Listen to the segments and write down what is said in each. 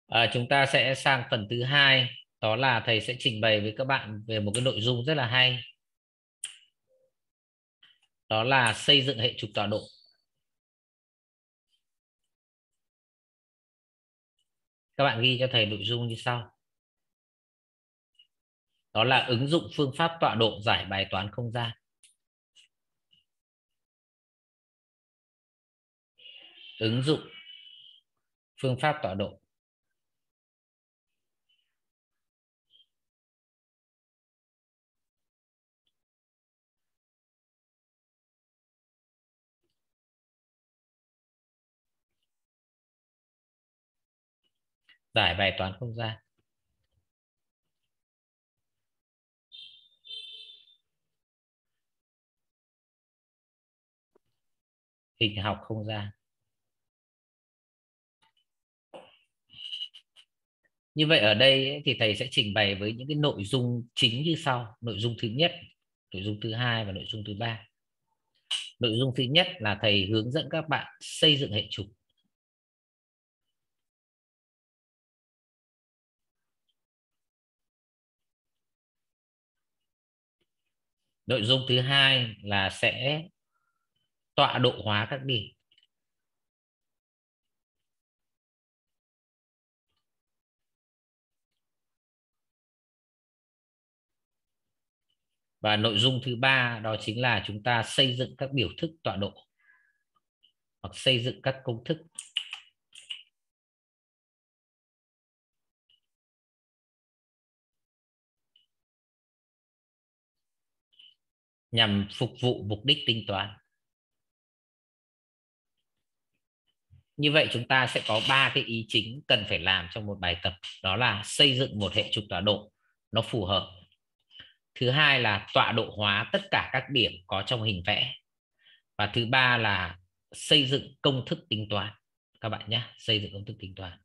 Chúng ta sẽ sang phần thứ hai, đó là thầy sẽ trình bày với các bạn về một cái nội dung rất là hay, đó là xây dựng hệ trục tọa độ. Các bạn ghi cho thầy nội dung như sau, đó là ứng dụng phương pháp tọa độ giải bài toán không gian. Ứng dụng phương pháp tọa độ giải bài toán không gian. Hình học không gian. Như vậy ở đây ấy, thì thầy sẽ trình bày với những cái nội dung chính như sau. Nội dung thứ nhất, nội dung thứ hai và nội dung thứ ba. Nội dung thứ nhất là thầy hướng dẫn các bạn xây dựng hệ trục. Nội dung thứ hai là sẽ tọa độ hóa các điểm. Và nội dung thứ ba đó chính là chúng ta xây dựng các biểu thức tọa độ hoặc xây dựng các công thức nhằm phục vụ mục đích tính toán. Như vậy chúng ta sẽ có 3 cái ý chính cần phải làm trong một bài tập, đó là xây dựng một hệ trục tọa độ nó phù hợp. Thứ hai là tọa độ hóa tất cả các điểm có trong hình vẽ. Và thứ ba là xây dựng công thức tính toán. Các bạn nhé, xây dựng công thức tính toán.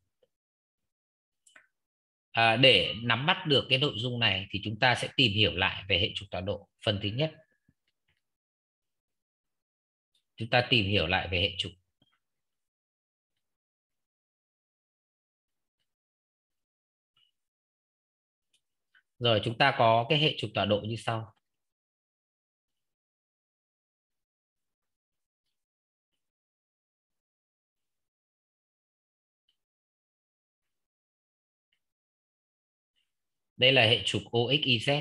Để nắm bắt được cái nội dung này thì chúng ta sẽ tìm hiểu lại về hệ trục tọa độ. Phần thứ nhất, chúng ta tìm hiểu lại về hệ trục. Rồi chúng ta có cái hệ trục tọa độ như sau. Đây là hệ trục OXYZ.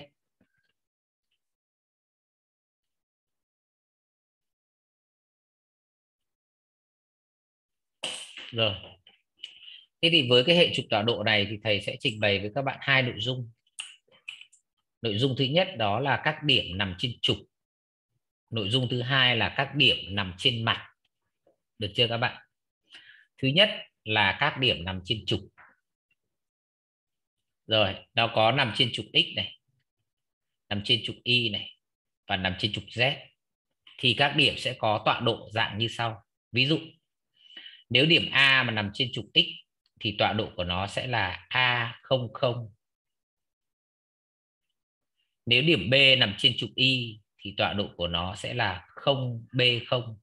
Rồi. Thế thì với cái hệ trục tọa độ này thì thầy sẽ trình bày với các bạn hai nội dung. Nội dung thứ nhất đó là các điểm nằm trên trục. Nội dung thứ hai là các điểm nằm trên mặt. Được chưa các bạn? Thứ nhất là các điểm nằm trên trục. Rồi, nó có nằm trên trục X này, nằm trên trục Y này và nằm trên trục Z. Thì các điểm sẽ có tọa độ dạng như sau. Ví dụ, nếu điểm A mà nằm trên trục X thì tọa độ của nó sẽ là A00. Nếu điểm B nằm trên trục Y thì tọa độ của nó sẽ là 0B0.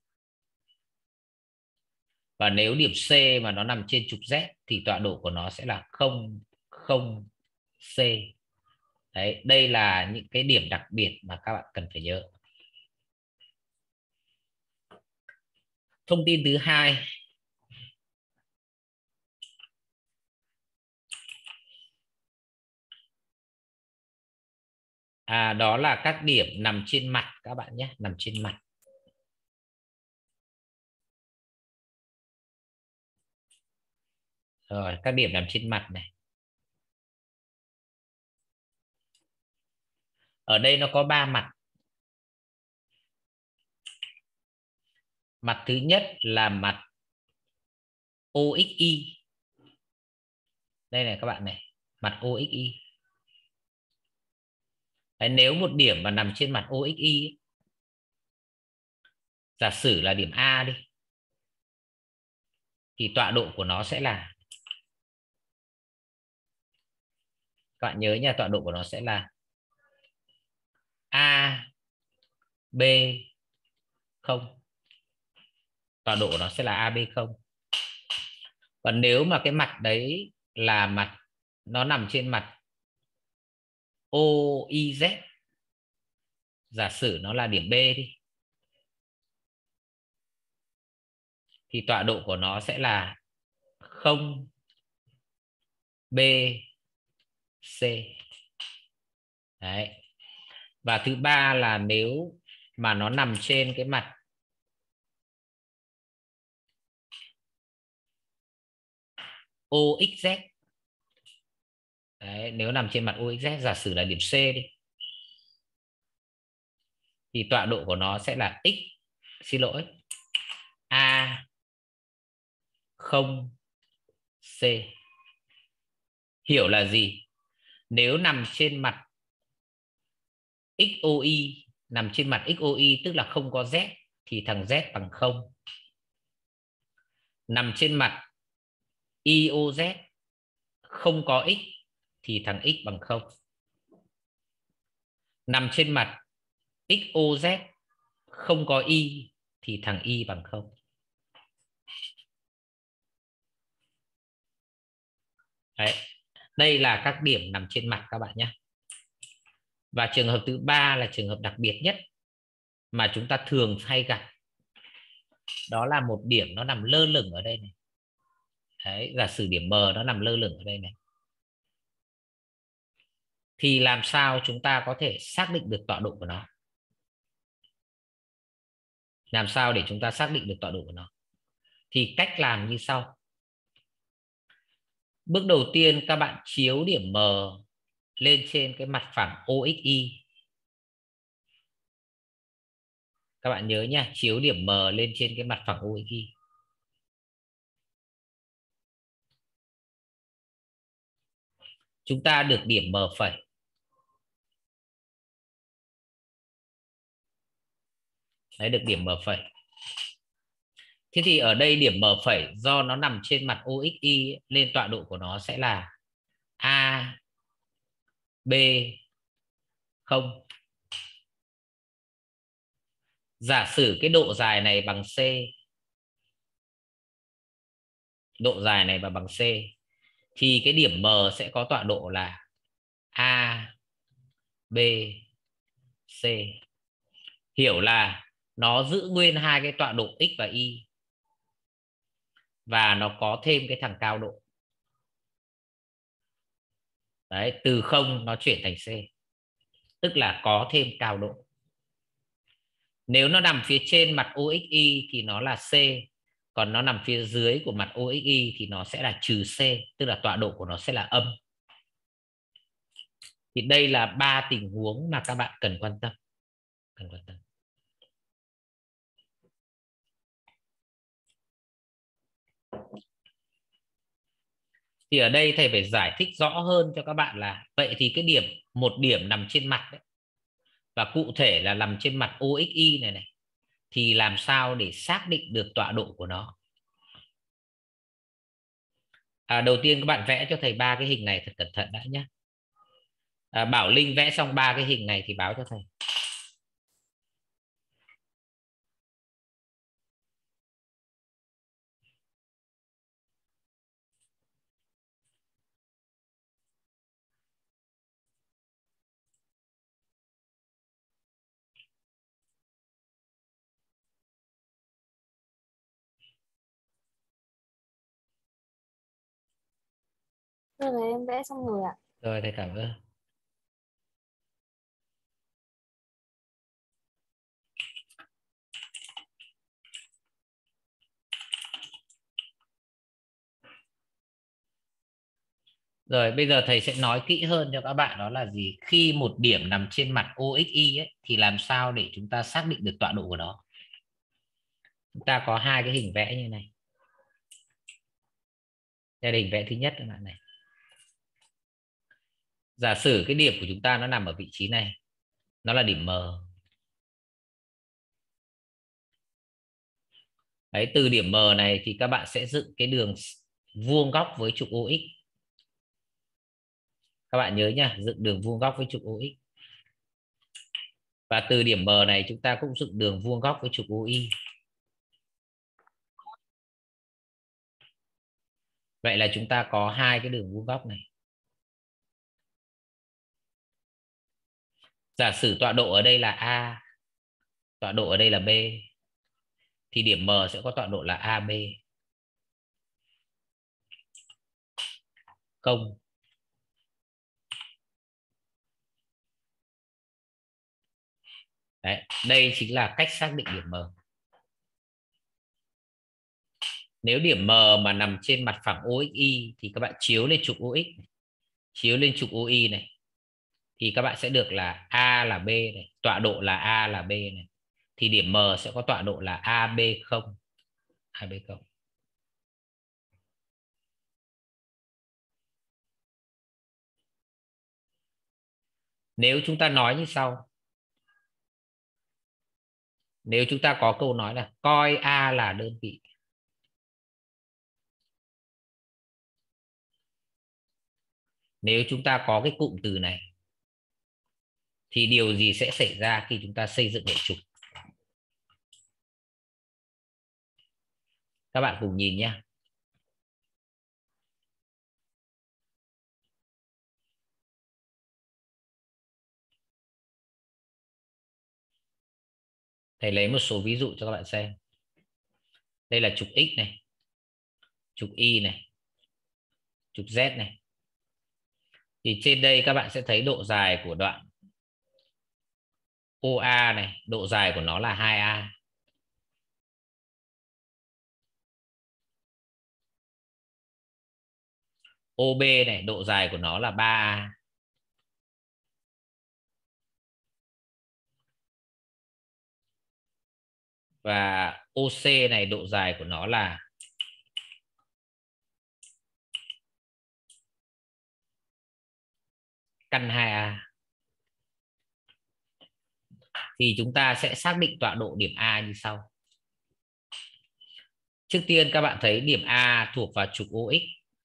Và nếu điểm C mà nó nằm trên trục Z thì tọa độ của nó sẽ là 00C. Đấy, đây là những cái điểm đặc biệt mà các bạn cần phải nhớ. Thông tin thứ hai đó là các điểm nằm trên mặt các bạn nhé, nằm trên mặt. Rồi, các điểm nằm trên mặt này. Ở đây nó có 3 mặt. Mặt thứ nhất là mặt OXY. Đây này các bạn này, mặt OXY. Đấy, nếu một điểm mà nằm trên mặt OXY ấy, giả sử là điểm A đi, thì tọa độ của nó sẽ là, các bạn nhớ nha, tọa độ của nó sẽ là AB0. Tọa độ của nó sẽ là AB0. Còn nếu mà cái mặt đấy là mặt, nó nằm trên mặt OIZ, giả sử nó là điểm B đi, thì tọa độ của nó sẽ là 0 B C. Đấy. Và thứ ba là nếu mà nó nằm trên cái mặt OXZ. Đấy, nếu nằm trên mặt OXZ, giả sử là điểm C đi, thì tọa độ của nó sẽ là x, xin lỗi, A 0 C. Hiểu là gì? Nếu nằm trên mặt XOY, nằm trên mặt XOY tức là không có Z, thì thằng Z bằng 0. Nằm trên mặt IOZ không có X thì thằng X bằng 0. Nằm trên mặt XOZ không có Y thì thằng Y bằng 0. Đấy. Đây là các điểm nằm trên mặt các bạn nhé. Và trường hợp thứ ba là trường hợp đặc biệt nhất mà chúng ta thường hay gặp. Đó là một điểm nó nằm lơ lửng ở đây này. Đấy, giả sử điểm M nó nằm lơ lửng ở đây này. Thì làm sao chúng ta có thể xác định được tọa độ của nó? Làm sao để chúng ta xác định được tọa độ của nó? Thì cách làm như sau. Bước đầu tiên các bạn chiếu điểm M lên trên cái mặt phẳng OXY. Các bạn nhớ nha, chiếu điểm M lên trên cái mặt phẳng OXY. Chúng ta được điểm M phẩy. Đấy, được điểm M phẩy. Thế thì ở đây điểm M phẩy do nó nằm trên mặt OXY nên tọa độ của nó sẽ là A B 0. Giả sử cái độ dài này bằng C, độ dài này bằng C, thì cái điểm M sẽ có tọa độ là A B C. Hiểu là nó giữ nguyên hai cái tọa độ X và Y, và nó có thêm cái thằng cao độ. Đấy, từ 0 nó chuyển thành C, tức là có thêm cao độ. Nếu nó nằm phía trên mặt OXY thì nó là C, còn nó nằm phía dưới của mặt OXY thì nó sẽ là trừ C, tức là tọa độ của nó sẽ là âm. Thì đây là 3 tình huống mà các bạn cần quan tâm. Thì ở đây thầy phải giải thích rõ hơn cho các bạn là vậy thì cái một điểm nằm trên mặt đấy, và cụ thể là nằm trên mặt OXY này, thì làm sao để xác định được tọa độ của nó? Đầu tiên các bạn vẽ cho thầy 3 cái hình này thật cẩn thận đã nhé. Bảo Linh vẽ xong 3 cái hình này thì báo cho thầy. Rồi em vẽ xong rồi ạ. Rồi thầy cảm ơn. Rồi bây giờ thầy sẽ nói kỹ hơn cho các bạn, đó là gì? Khi một điểm nằm trên mặt OXY ấy, thì làm sao để chúng ta xác định được tọa độ của nó? Chúng ta có 2 cái hình vẽ như này. Đây là hình vẽ thứ nhất các bạn này. Giả sử cái điểm của chúng ta nó nằm ở vị trí này, nó là điểm M. Đấy, từ điểm M này thì các bạn sẽ dựng cái đường vuông góc với trục OX. Các bạn nhớ nha, dựng đường vuông góc với trục OX. Và từ điểm M này chúng ta cũng dựng đường vuông góc với trục OY. Vậy là chúng ta có hai cái đường vuông góc này. Giả sử tọa độ ở đây là A, tọa độ ở đây là B, thì điểm M sẽ có tọa độ là AB. Công. Đấy, đây chính là cách xác định điểm M. Nếu điểm M mà nằm trên mặt phẳng OXY thì các bạn chiếu lên trục OX, chiếu lên trục OY này, thì các bạn sẽ được là A là B này, tọa độ là A là B này, thì điểm M sẽ có tọa độ là AB0. AB0. Nếu chúng ta nói như sau, nếu chúng ta có câu nói là coi A là đơn vị, nếu chúng ta có cái cụm từ này thì điều gì sẽ xảy ra khi chúng ta xây dựng hệ trục? Các bạn cùng nhìn nhé. Thầy lấy một số ví dụ cho các bạn xem. Đây là trục X này, trục Y này, trục Z này. Thì trên đây các bạn sẽ thấy độ dài của đoạn OA này, độ dài của nó là 2A. OB này, độ dài của nó là 3A. Và OC này, độ dài của nó là căn 2A. Thì chúng ta sẽ xác định tọa độ điểm A như sau. Trước tiên các bạn thấy điểm A thuộc vào trục OX.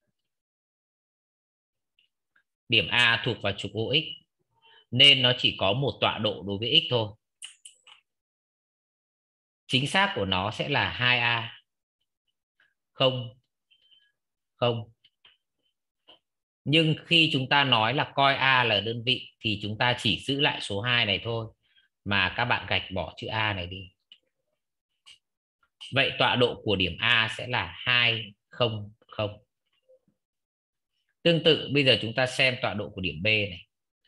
Điểm A thuộc vào trục OX nên nó chỉ có một tọa độ đối với X thôi. Chính xác của nó sẽ là 2A. Không. Không. Nhưng khi chúng ta nói là coi A là đơn vị thì chúng ta chỉ giữ lại số 2 này thôi, mà các bạn gạch bỏ chữ A này đi. Vậy tọa độ của điểm A sẽ là 2, 0, 0. Tương tự bây giờ chúng ta xem tọa độ của điểm B này.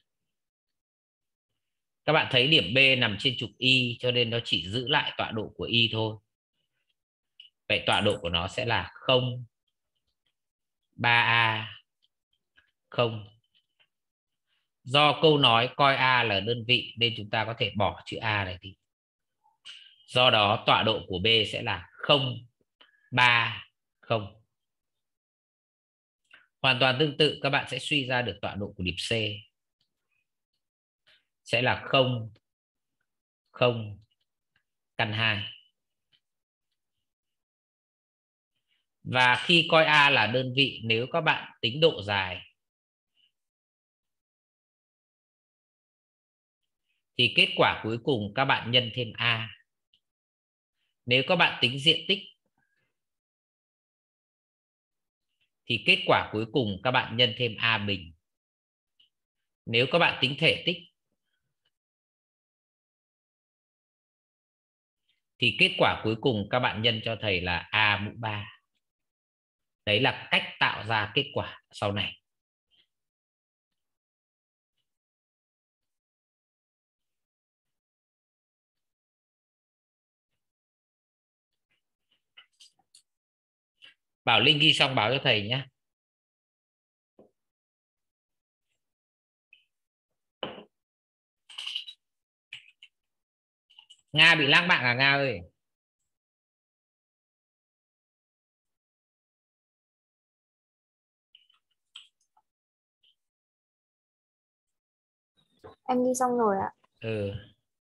Các bạn thấy điểm B nằm trên trục Y cho nên nó chỉ giữ lại tọa độ của Y thôi. Vậy tọa độ của nó sẽ là 0, 3A, 0. Do câu nói coi A là đơn vị nên chúng ta có thể bỏ chữ A này đi. Do đó tọa độ của B sẽ là 0, 3, 0. Hoàn toàn tương tự các bạn sẽ suy ra được tọa độ của điểm C sẽ là 0, 0, căn 2. Và khi coi A là đơn vị, nếu các bạn tính độ dài thì kết quả cuối cùng các bạn nhân thêm A. Nếu các bạn tính diện tích thì kết quả cuối cùng các bạn nhân thêm A bình. Nếu các bạn tính thể tích thì kết quả cuối cùng các bạn nhân cho thầy là A mũ 3. Đấy là cách tạo ra kết quả sau này. Bảo Linh ghi xong báo cho thầy nhé. Nga bị lãng mạn à Nga ơi? Em ghi xong rồi ạ. Ừ.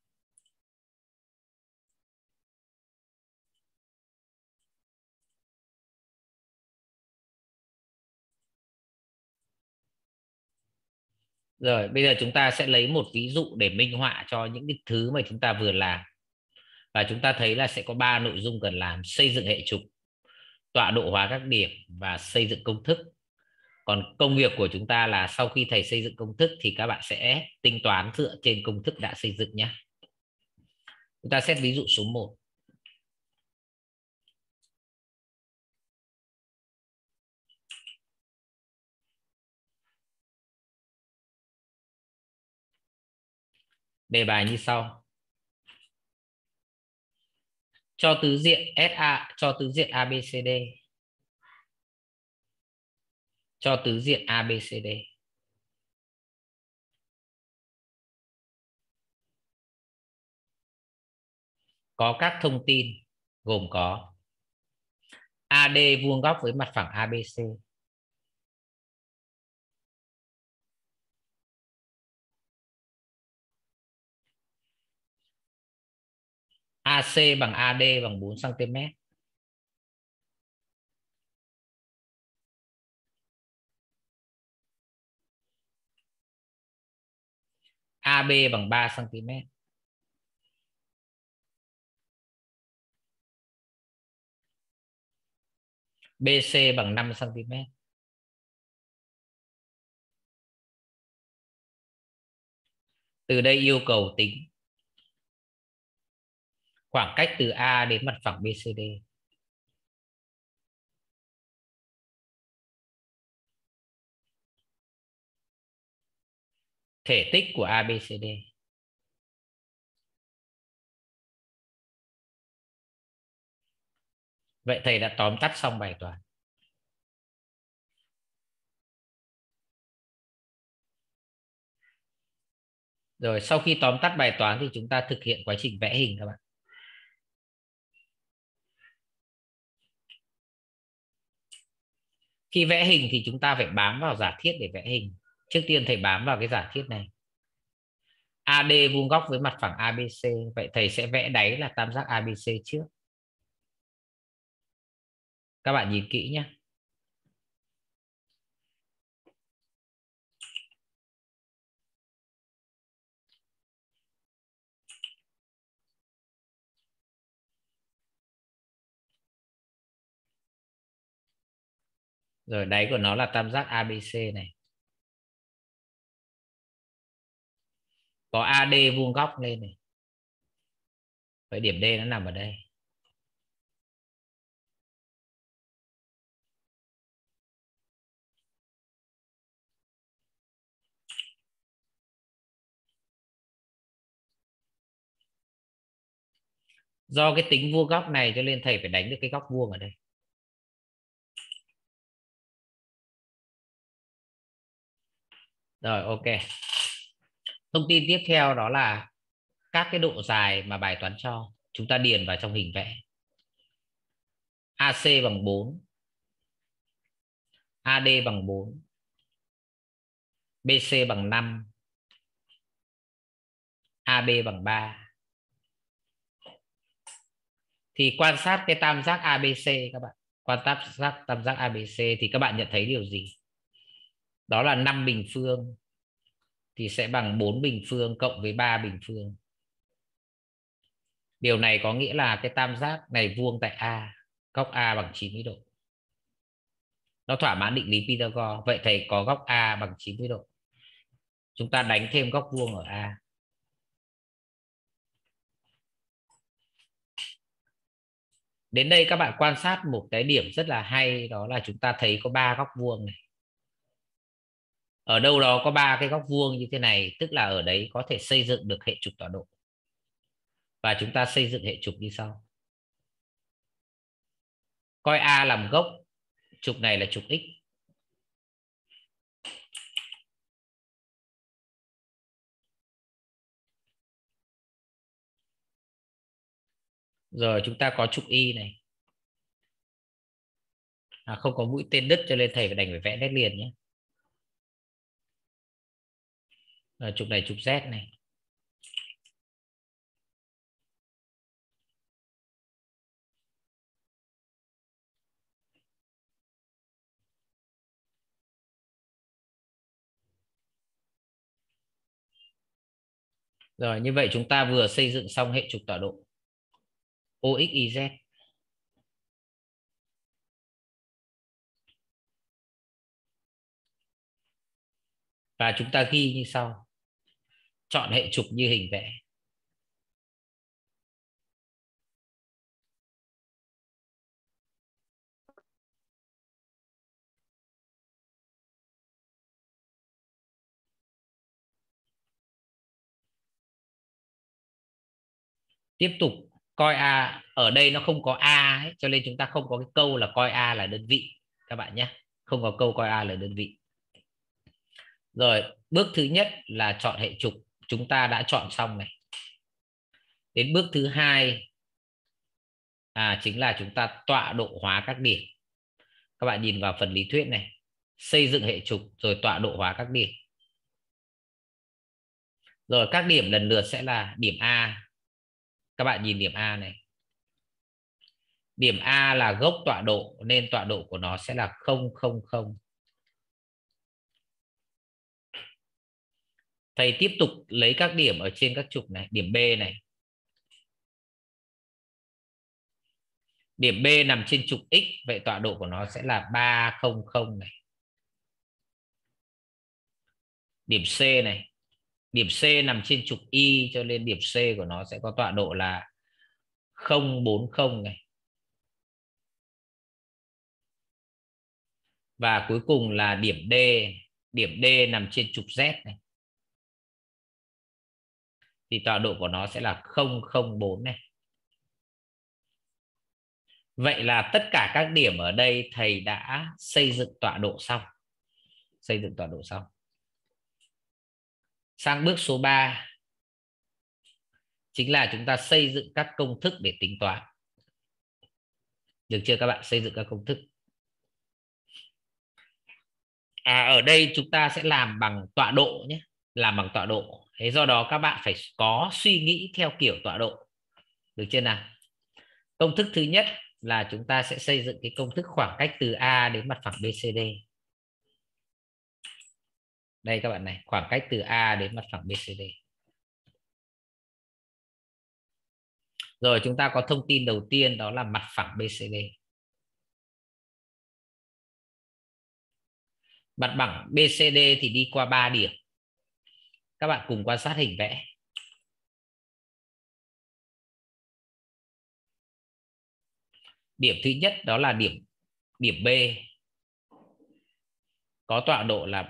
Rồi bây giờ chúng ta sẽ lấy một ví dụ để minh họa cho những cái thứ mà chúng ta vừa làm. Và chúng ta thấy là sẽ có 3 nội dung cần làm: xây dựng hệ trục, tọa độ hóa các điểm và xây dựng công thức. Còn công việc của chúng ta là sau khi thầy xây dựng công thức thì các bạn sẽ tính toán dựa trên công thức đã xây dựng nhé. Chúng ta xét ví dụ số 1. Đề bài như sau. Cho tứ diện SA, cho tứ diện ABCD. Cho tứ diện ABCD. Có các thông tin gồm có AD vuông góc với mặt phẳng ABC. AC bằng AD bằng 4 cm. AB bằng 3 cm. BC bằng 5 cm. Từ đây yêu cầu tính khoảng cách từ A đến mặt phẳng BCD. Thể tích của ABCD. Vậy thầy đã tóm tắt xong bài toán. Rồi sau khi tóm tắt bài toán thì chúng ta thực hiện quá trình vẽ hình các bạn. Khi vẽ hình thì chúng ta phải bám vào giả thiết để vẽ hình. Trước tiên thầy bám vào cái giả thiết này. AD vuông góc với mặt phẳng ABC. Vậy thầy sẽ vẽ đáy là tam giác ABC trước. Các bạn nhìn kỹ nhé. Rồi đáy của nó là tam giác ABC này. Có AD vuông góc lên này. Vậy điểm D nó nằm ở đây. Do cái tính vuông góc này cho nên thầy phải đánh được cái góc vuông ở đây. Rồi ok. Thông tin tiếp theo đó là các cái độ dài mà bài toán cho. Chúng ta điền vào trong hình vẽ. AC bằng 4. AD bằng 4. BC bằng 5. AB bằng 3. Thì quan sát cái tam giác ABC các bạn. Quan sát tam giác ABC thì các bạn nhận thấy điều gì? Đó là 5 bình phương thì sẽ bằng 4 bình phương cộng với 3 bình phương. Điều này có nghĩa là cái tam giác này vuông tại A, góc A bằng 90 độ. Nó thỏa mãn định lý Pythagore. Vậy thầy có góc A bằng 90 độ. Chúng ta đánh thêm góc vuông ở A. Đến đây các bạn quan sát một cái điểm rất là hay, đó là chúng ta thấy có 3 góc vuông này. Ở đâu đó có 3 cái góc vuông như thế này, tức là ở đấy có thể xây dựng được hệ trục tọa độ. Và chúng ta xây dựng hệ trục như sau. Coi A làm gốc, trục này là trục X. Rồi chúng ta có trục Y này. Không có mũi tên đứt cho nên thầy phải đành phải vẽ nét liền nhé. Rồi, trục này trục Z này. Rồi như vậy chúng ta vừa xây dựng xong hệ trục tọa độ OXYZ. Và chúng ta ghi như sau. Chọn hệ trục như hình vẽ. Tiếp tục coi A, ở đây nó không có A ấy, cho nên chúng ta không có cái câu là coi A là đơn vị các bạn nhé. Không có câu coi A là đơn vị. Rồi, bước thứ nhất là chọn hệ trục, chúng ta đã chọn xong này. Đến bước thứ hai chính là chúng ta tọa độ hóa các điểm. Các bạn nhìn vào phần lý thuyết này, xây dựng hệ trục rồi tọa độ hóa các điểm. Rồi các điểm lần lượt sẽ là điểm A. Các bạn nhìn điểm A này. Điểm A là gốc tọa độ nên tọa độ của nó sẽ là 0, 0, 0. Thầy tiếp tục lấy các điểm ở trên các trục này. Điểm B này. Điểm B nằm trên trục X, vậy tọa độ của nó sẽ là 300 này. Điểm C này. Điểm C nằm trên trục Y cho nên điểm C của nó sẽ có tọa độ là 040 này. Và cuối cùng là điểm D. Điểm D nằm trên trục Z này. Thì tọa độ của nó sẽ là 004 này. Vậy là tất cả các điểm ở đây thầy đã xây dựng tọa độ xong. Xây dựng tọa độ xong. Sang bước số 3 chính là chúng ta xây dựng các công thức để tính toán. Được chưa các bạn? Xây dựng các công thức. Ở đây chúng ta sẽ làm bằng tọa độ nhé. Làm bằng tọa độ. Thế do đó các bạn phải có suy nghĩ theo kiểu tọa độ. Được chưa nào? Công thức thứ nhất là chúng ta sẽ xây dựng cái công thức khoảng cách từ A đến mặt phẳng BCD. Đây các bạn này, khoảng cách từ A đến mặt phẳng BCD. Rồi chúng ta có thông tin đầu tiên đó là mặt phẳng BCD. Mặt phẳng BCD thì đi qua 3 điểm. Các bạn cùng quan sát hình vẽ. Điểm thứ nhất đó là điểm B. Có tọa độ là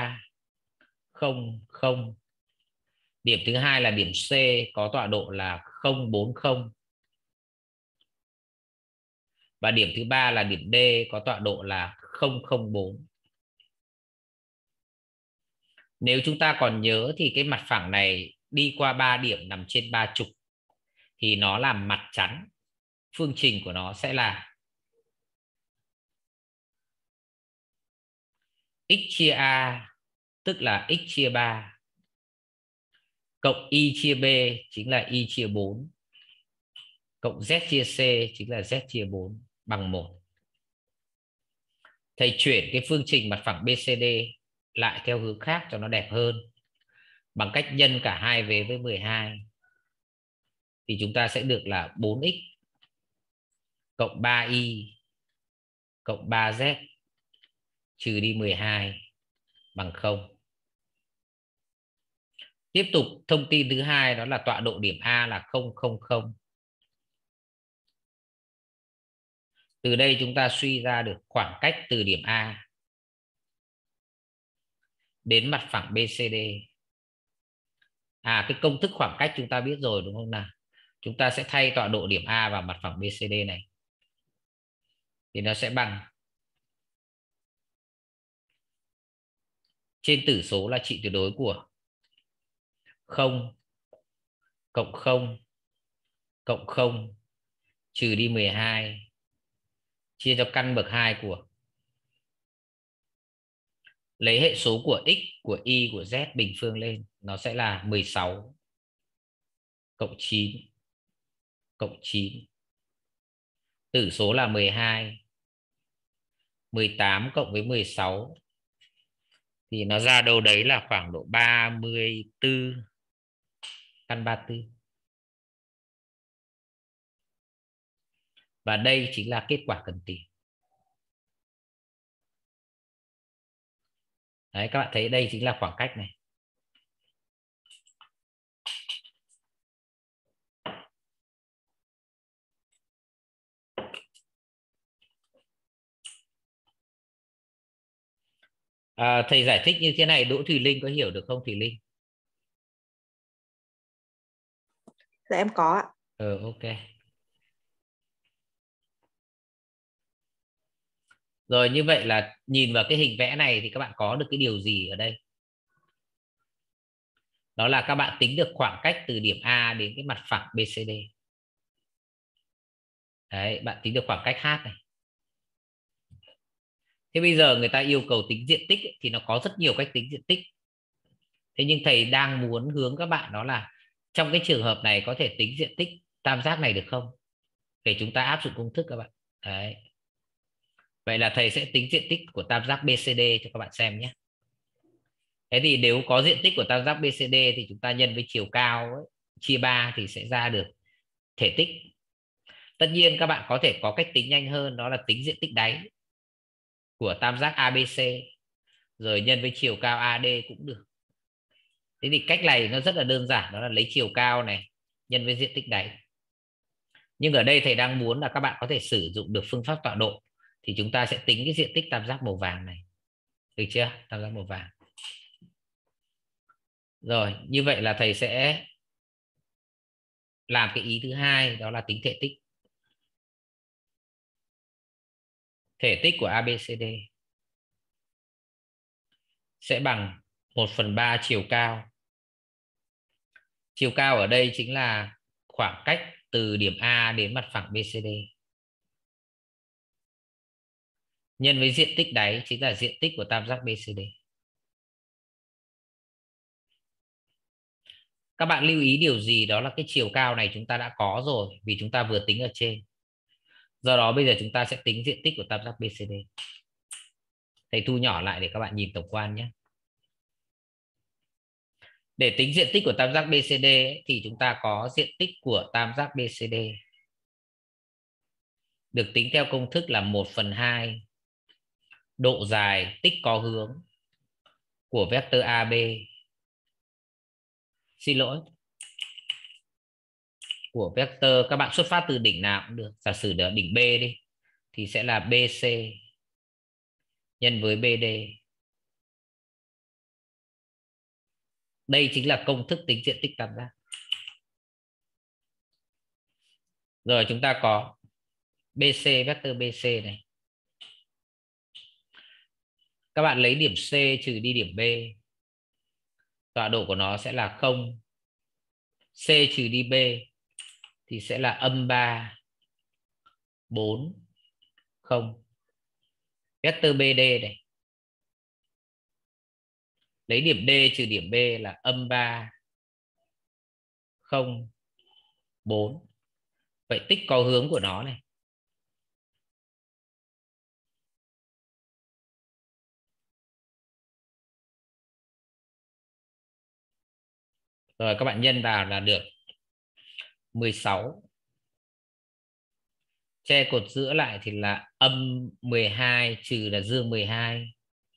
300. Điểm thứ hai là điểm C có tọa độ là 040. Và điểm thứ ba là điểm D có tọa độ là 004. Nếu chúng ta còn nhớ thì cái mặt phẳng này đi qua 3 điểm nằm trên 3 trục thì nó là mặt chắn. Phương trình của nó sẽ là x chia A tức là x chia 3 cộng y chia B chính là y chia 4 cộng z chia C chính là z chia 4 bằng 1. Thầy chuyển cái phương trình mặt phẳng BCD lại theo hướng khác cho nó đẹp hơn. Bằng cách nhân cả hai vế với 12 thì chúng ta sẽ được là 4x cộng 3y cộng 3z trừ đi 12 bằng 0. Tiếp tục thông tin thứ hai đó là tọa độ điểm A là 000. Từ đây chúng ta suy ra được khoảng cách từ điểm A đến mặt phẳng BCD. Cái công thức khoảng cách chúng ta biết rồi đúng không nào? Chúng ta sẽ thay tọa độ điểm A vào mặt phẳng BCD này. Thì nó sẽ bằng trên tử số là trị tuyệt đối của 0 cộng 0 cộng 0 trừ đi 12 chia cho căn bậc 2 của lấy hệ số của x, của y, của z bình phương lên. Nó sẽ là 16 cộng 9 cộng 9. Tử số là 12. 18 cộng với 16 thì nó ra đâu đấy là khoảng độ 34, căn 34. Và đây chính là kết quả cần tìm. Đấy, các bạn thấy đây chính là khoảng cách này. Thầy giải thích như thế này Đỗ Thùy Linh có hiểu được không Thùy Linh? Dạ em có ạ. Ok. Rồi như vậy là nhìn vào cái hình vẽ này thì các bạn có được cái điều gì ở đây? Đó là các bạn tính được khoảng cách từ điểm A đến cái mặt phẳng BCD. Đấy, bạn tính được khoảng cách H này. Thế bây giờ người ta yêu cầu tính diện tích ấy, thì nó có rất nhiều cách tính diện tích. Thế nhưng thầy đang muốn hướng các bạn đó là trong cái trường hợp này có thể tính diện tích tam giác này được không? Để chúng ta áp dụng công thức các bạn. Đấy. Vậy là thầy sẽ tính diện tích của tam giác BCD cho các bạn xem nhé. Thế thì nếu có diện tích của tam giác BCD thì chúng ta nhân với chiều cao ấy, chia 3 thì sẽ ra được thể tích. Tất nhiên các bạn có thể có cách tính nhanh hơn, đó là tính diện tích đáy của tam giác ABC rồi nhân với chiều cao AD cũng được. Thế thì cách này nó rất là đơn giản, đó là lấy chiều cao này nhân với diện tích đáy. Nhưng ở đây thầy đang muốn là các bạn có thể sử dụng được phương pháp tọa độ, thì chúng ta sẽ tính cái diện tích tam giác màu vàng này. Được chưa? Tam giác màu vàng. Rồi, như vậy là thầy sẽ làm cái ý thứ hai, đó là tính thể tích. Thể tích của ABCD sẽ bằng 1/3 chiều cao. Chiều cao ở đây chính là khoảng cách từ điểm A đến mặt phẳng BCD. Nhân với diện tích đáy chính là diện tích của tam giác BCD. Các bạn lưu ý điều gì, đó là cái chiều cao này chúng ta đã có rồi vì chúng ta vừa tính ở trên. Do đó bây giờ chúng ta sẽ tính diện tích của tam giác BCD. Thầy thu nhỏ lại để các bạn nhìn tổng quan nhé. Để tính diện tích của tam giác BCD ấy, thì chúng ta có diện tích của tam giác BCD được tính theo công thức là 1/2 độ dài tích có hướng của vectơ AB. Xin lỗi, của vectơ, các bạn xuất phát từ đỉnh nào cũng được, giả sử là đỉnh B đi thì sẽ là BC nhân với BD. Đây chính là công thức tính diện tích tam giác. Rồi chúng ta có BC, vectơ BC này. Các bạn lấy điểm C trừ đi điểm B. Tọa độ của nó sẽ là 0. C trừ đi B thì sẽ là -3, 4, 0. Vectơ BD này. Lấy điểm D trừ điểm B là -3, 0, 4. Vậy tích có hướng của nó này rồi các bạn nhân vào là được 16. Che cột giữa lại thì là -12 trừ là -12.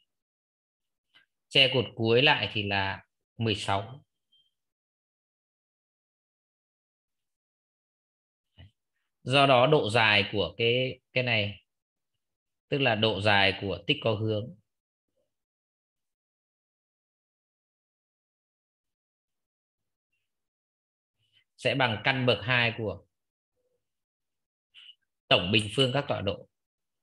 Che cột cuối lại thì là 16. Do đó độ dài của cái này, tức là độ dài của tích có hướng, sẽ bằng căn bậc 2 của tổng bình phương các tọa độ.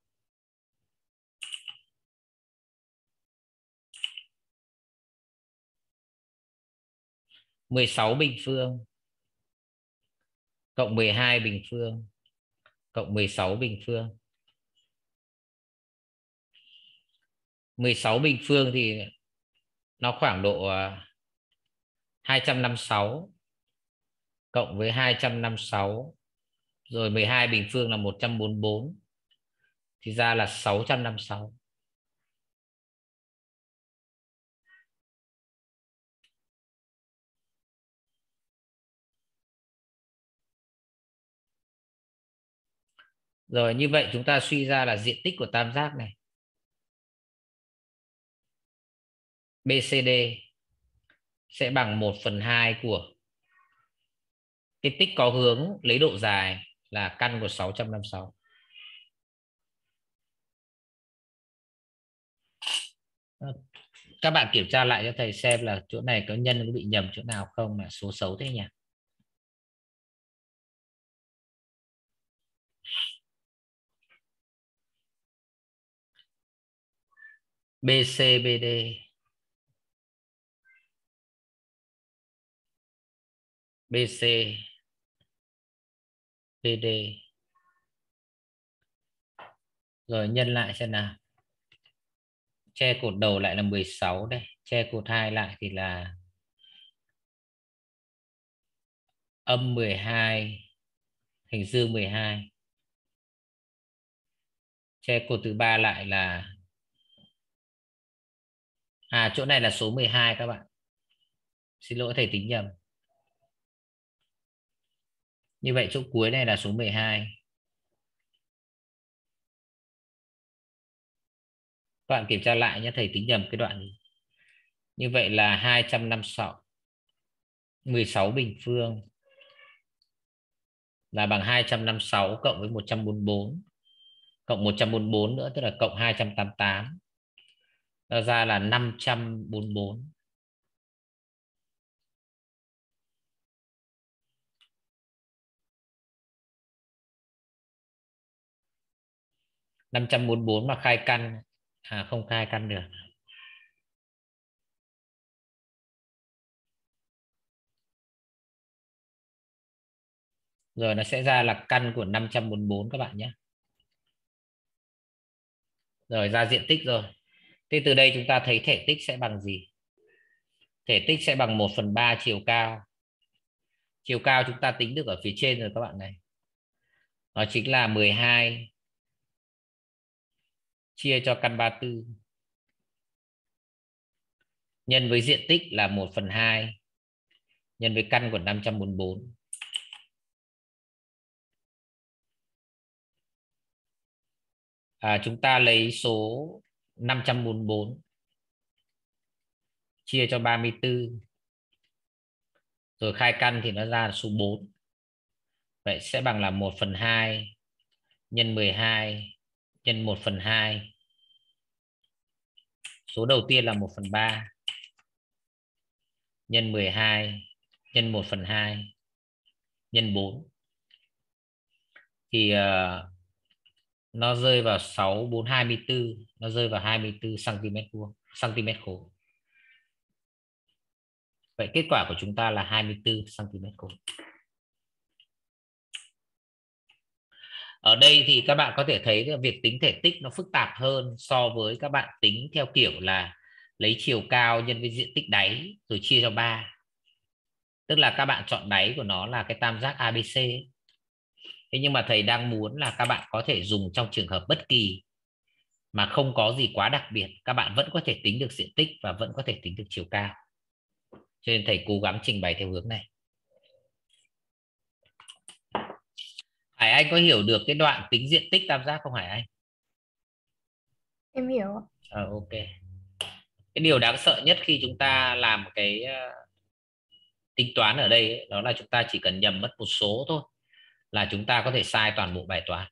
Mười sáu bình phương cộng 12 bình phương cộng 16 bình phương. 16 bình phương thì nó khoảng độ 256 cộng với 256 rồi 12 bình phương là 144 thì ra là 656. Rồi như vậy chúng ta suy ra là diện tích của tam giác này BCD sẽ bằng 1/2 của cái tích có hướng lấy độ dài là căn của 656. Các bạn kiểm tra lại cho thầy xem là chỗ này có nhân có bị nhầm chỗ nào không, là số xấu thế nhỉ. BCBD BCBD rồi nhân lại xem nào. Che cột đầu lại là 16 đây, che cột 2 lại thì là âm 12 thành dương 12. Che cột thứ 3 lại là chỗ này là số 12 các bạn. Xin lỗi thầy tính nhầm. Như vậy chỗ cuối này là số 12. Các bạn kiểm tra lại nhé, thầy tính nhầm cái đoạn này. Như vậy là 256 16 bình phương là bằng 256 cộng với 144 cộng 144 nữa, tức là cộng 288. Đó ra là 544. Mà khai căn không khai căn được. Rồi nó sẽ ra là căn của 544 các bạn nhé. Rồi ra diện tích rồi. Thế từ đây chúng ta thấy thể tích sẽ bằng gì? Thể tích sẽ bằng 1/3 chiều cao. Chiều cao chúng ta tính được ở phía trên rồi các bạn này. Nó chính là 12 chia cho căn 34 nhân với diện tích là 1/2 nhân với căn của 544. Chúng ta lấy số 544 chia cho 34 rồi khai căn thì nó ra là số 4. Vậy sẽ bằng là 1/2 nhân 12 nhân 1/2. Số đầu tiên là 1/3 nhân 12 nhân 1/2 nhân 4 thì nó rơi vào 6 4 24, nó rơi vào 24 cm khối. Vậy kết quả của chúng ta là 24 cm khối. Ở đây thì các bạn có thể thấy là việc tính thể tích nó phức tạp hơn so với các bạn tính theo kiểu là lấy chiều cao nhân với diện tích đáy rồi chia cho 3. Tức là các bạn chọn đáy của nó là cái tam giác ABC. Thế nhưng mà thầy đang muốn là các bạn có thể dùng trong trường hợp bất kỳ mà không có gì quá đặc biệt, các bạn vẫn có thể tính được diện tích và vẫn có thể tính được chiều cao. Cho nên thầy cố gắng trình bày theo hướng này. Hải Anh có hiểu được cái đoạn tính diện tích tam giác không Hải Anh? Em hiểu ạ. Ok. Cái điều đáng sợ nhất khi chúng ta làm cái tính toán ở đây ấy, đó là chúng ta chỉ cần nhầm mất một số thôi là chúng ta có thể sai toàn bộ bài toán.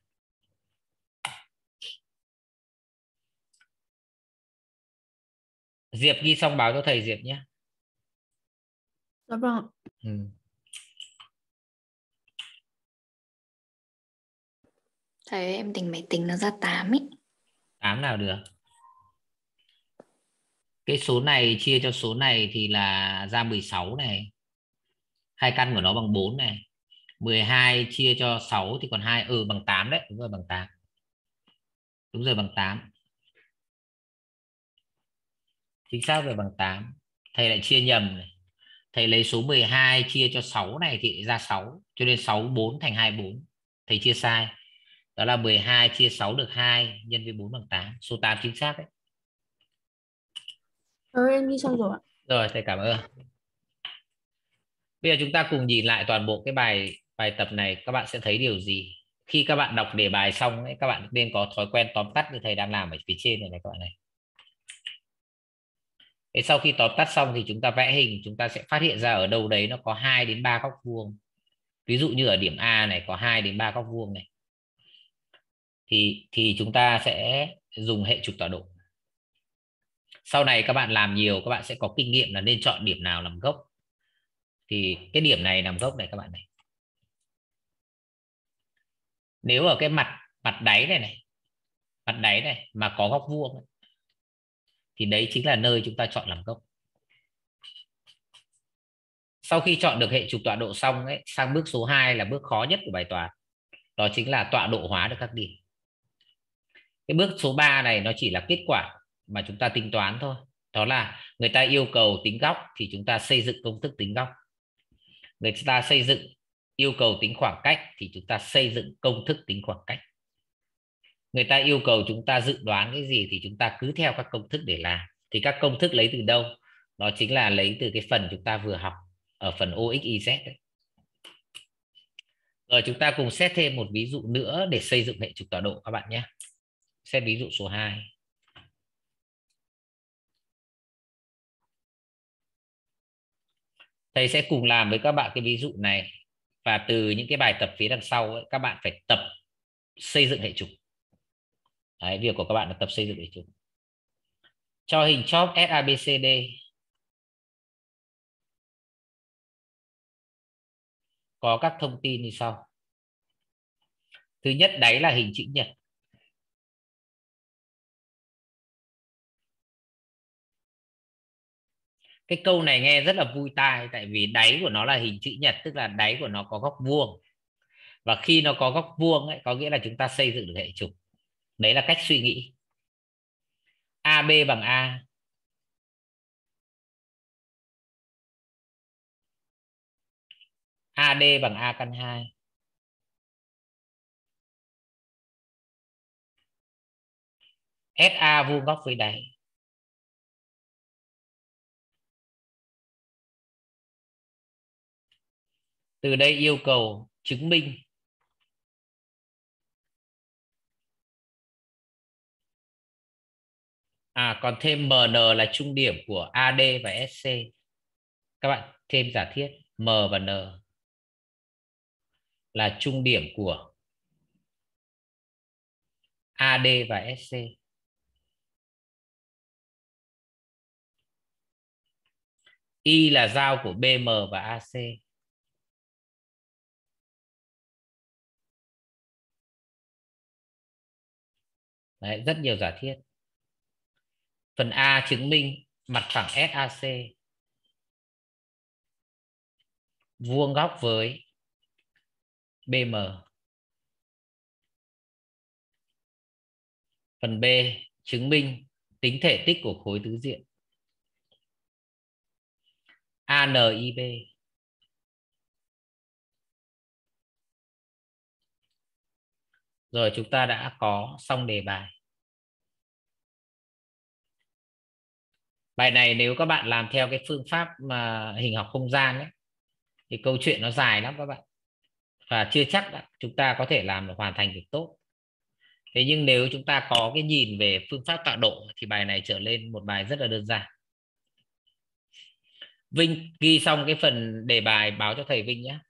Diệp ghi xong báo cho thầy Diệp nhé. Dạ vâng. Thầy em tính máy tính nó ra 8 ý. 8 nào được. Cái số này chia cho số này thì là ra 16 này. Hai căn của nó bằng 4 này. 12 chia cho 6 thì còn 2 bằng 8 đấy, đúng rồi bằng 8. Đúng rồi bằng 8. Chính xác rồi bằng 8. Thầy lại chia nhầm này. Thầy lấy số 12 chia cho 6 này thì ra 6, cho nên 6 4 thành 24. Thầy chia sai. Đó là 12 chia 6 được 2 nhân với 4 bằng 8. Số 8 chính xác đấy. Em đi xong rồi ạ. Rồi, thầy cảm ơn. Bây giờ chúng ta cùng nhìn lại toàn bộ cái bài tập này, các bạn sẽ thấy điều gì? Khi các bạn đọc đề bài xong ấy, các bạn nên có thói quen tóm tắt như thầy đang làm ở phía trên này các bạn này. Thế sau khi tóm tắt xong thì chúng ta vẽ hình, chúng ta sẽ phát hiện ra ở đâu đấy nó có 2 đến 3 góc vuông. Ví dụ như ở điểm A này có 2 đến 3 góc vuông này. Thì chúng ta sẽ dùng hệ trục tọa độ. Sau này các bạn làm nhiều, các bạn sẽ có kinh nghiệm là nên chọn điểm nào làm gốc. Thì cái điểm này làm gốc này các bạn này. Nếu ở cái mặt mặt đáy này, mặt đáy này mà có góc vuông thì đấy chính là nơi chúng ta chọn làm gốc. Sau khi chọn được hệ trục tọa độ xong ấy, sang bước số 2 là bước khó nhất của bài toán. Đó chính là tọa độ hóa được các điểm. Cái bước số 3 này nó chỉ là kết quả mà chúng ta tính toán thôi. Đó là người ta yêu cầu tính góc thì chúng ta xây dựng công thức tính góc. Người ta yêu cầu tính khoảng cách thì chúng ta xây dựng công thức tính khoảng cách. Người ta yêu cầu chúng ta dự đoán cái gì thì chúng ta cứ theo các công thức để làm. Thì các công thức lấy từ đâu? Đó chính là lấy từ cái phần chúng ta vừa học ở phần OXYZ đấy. Rồi chúng ta cùng xét thêm một ví dụ nữa để xây dựng hệ trục tọa độ các bạn nhé. Xét ví dụ số 2. Thầy sẽ cùng làm với các bạn cái ví dụ này. Và từ những cái bài tập phía đằng sau ấy, các bạn phải tập xây dựng hệ trục. Đấy, việc của các bạn là tập xây dựng hệ trục. Cho hình chóp SABCD. Có các thông tin như sau. Thứ nhất, đáy là hình chữ nhật. Cái câu này nghe rất là vui tai, tại vì đáy của nó là hình chữ nhật, tức là đáy của nó có góc vuông. Và khi nó có góc vuông ấy, có nghĩa là chúng ta xây dựng được hệ trục. Đấy là cách suy nghĩ. AB bằng A. AD bằng A căn 2. SA vuông góc với đáy. Từ đây yêu cầu chứng minh còn thêm MN là trung điểm của AD và SC. Các bạn thêm giả thiết M và N là trung điểm của AD và SC. Y là giao của BM và AC. Đấy, rất nhiều giả thiết. Phần A chứng minh mặt phẳng SAC vuông góc với BM. Phần B chứng minh tính thể tích của khối tứ diện ANIB. Rồi chúng ta đã có xong đề bài. Bài này nếu các bạn làm theo cái phương pháp mà hình học không gian ấy, thì câu chuyện nó dài lắm các bạn. Và chưa chắc là chúng ta có thể làm được hoàn thành được tốt. Thế nhưng nếu chúng ta có cái nhìn về phương pháp tọa độ thì bài này trở lên một bài rất là đơn giản. Vinh ghi xong cái phần đề bài báo cho thầy Vinh nhé.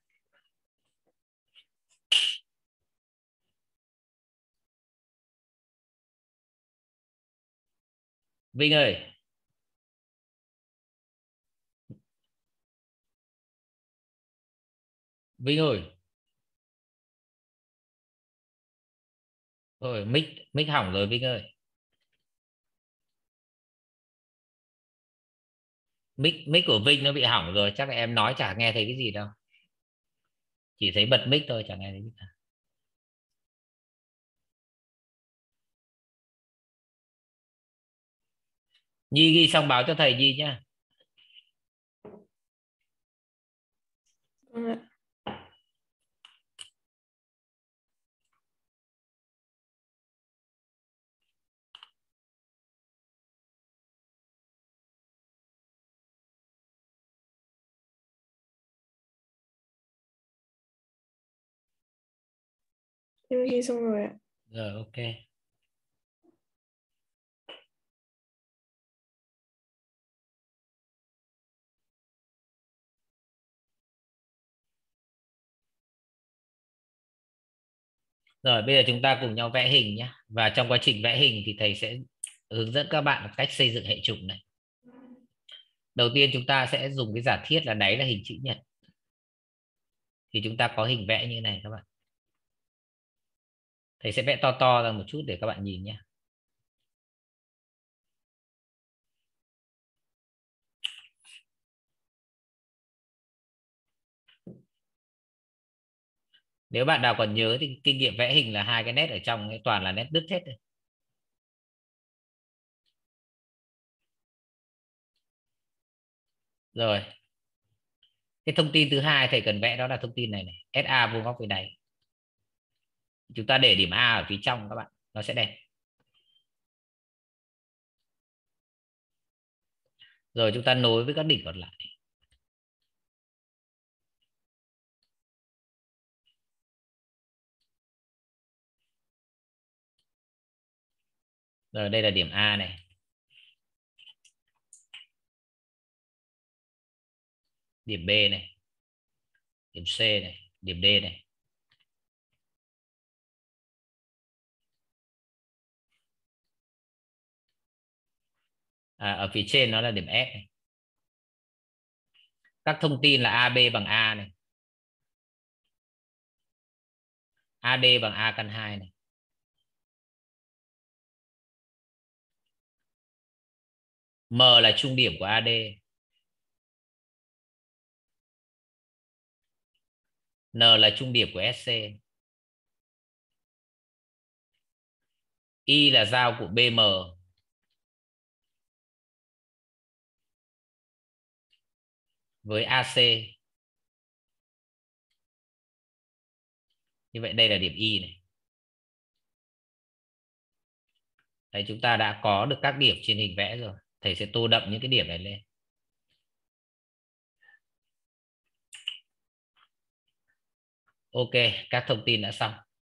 Vinh ơi. Vinh ơi. Rồi mic hỏng rồi Vinh ơi. Mic của Vinh nó bị hỏng rồi, chắc là em nói chả nghe thấy cái gì đâu. Chỉ thấy bật mic thôi, chẳng nghe thấy gì cả. Nhi ghi xong báo cho thầy Nhi nhá. Vâng ạ. Em ghi xong rồi ạ. Rồi ok. Rồi bây giờ chúng ta cùng nhau vẽ hình nhé. Và trong quá trình vẽ hình thì thầy sẽ hướng dẫn các bạn cách xây dựng hệ trục này. Đầu tiên chúng ta sẽ dùng cái giả thiết là đáy là hình chữ nhật. Thì chúng ta có hình vẽ như này các bạn. Thầy sẽ vẽ to to ra một chút để các bạn nhìn nhé. Nếu bạn nào còn nhớ thì kinh nghiệm vẽ hình là hai cái nét ở trong ấy toàn là nét đứt hết rồi. Rồi. Cái thông tin thứ hai thầy cần vẽ đó là thông tin này này. SA vuông góc với đáy. Chúng ta để điểm A ở phía trong các bạn. Nó sẽ đẹp. Rồi chúng ta nối với các đỉnh còn lại. Rồi đây là điểm A này. Điểm B này. Điểm C này. Điểm D này. Ở phía trên nó là điểm F này. Các thông tin là AB bằng A này. AD bằng A căn 2 này. M là trung điểm của AD. N là trung điểm của SC. Y là giao của BM. Với AC. Như vậy đây là điểm Y này. Đấy, chúng ta đã có được các điểm trên hình vẽ rồi. Thầy sẽ tô đậm những cái điểm này lên. Ok, các thông tin đã xong.